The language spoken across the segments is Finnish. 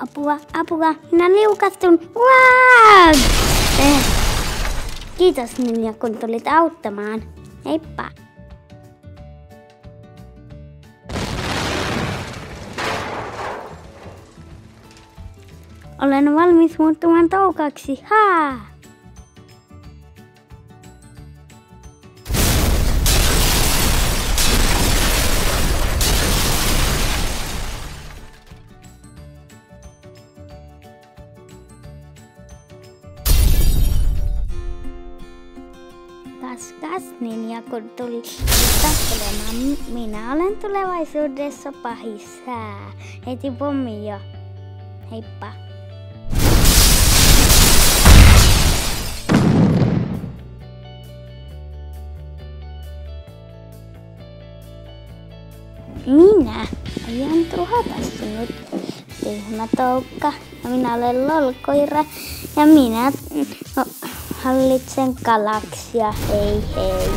Apua, minä liukastun. Wow! Kiitos Ninja, kun tulit auttamaan. Heippa! Olen valmis muuttumaan toukaksi. Haa! Kas Ninja, kun tuli tappelemaan. Minä olen tulevaisuudessa pahis. Heti pommi jo. Heippa. Minä ajan tuhota sinut, tyhmä toukka. Ja minä olen LOL-koira ja minä hallitsen galaksia. Hei hei.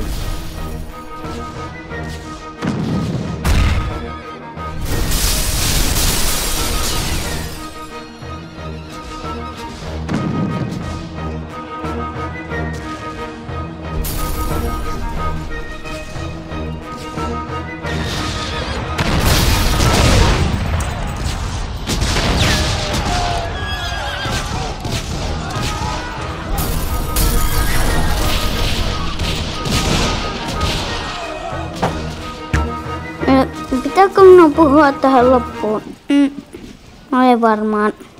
Pitääkö minun puhua tähän loppuun? Ei varmaan.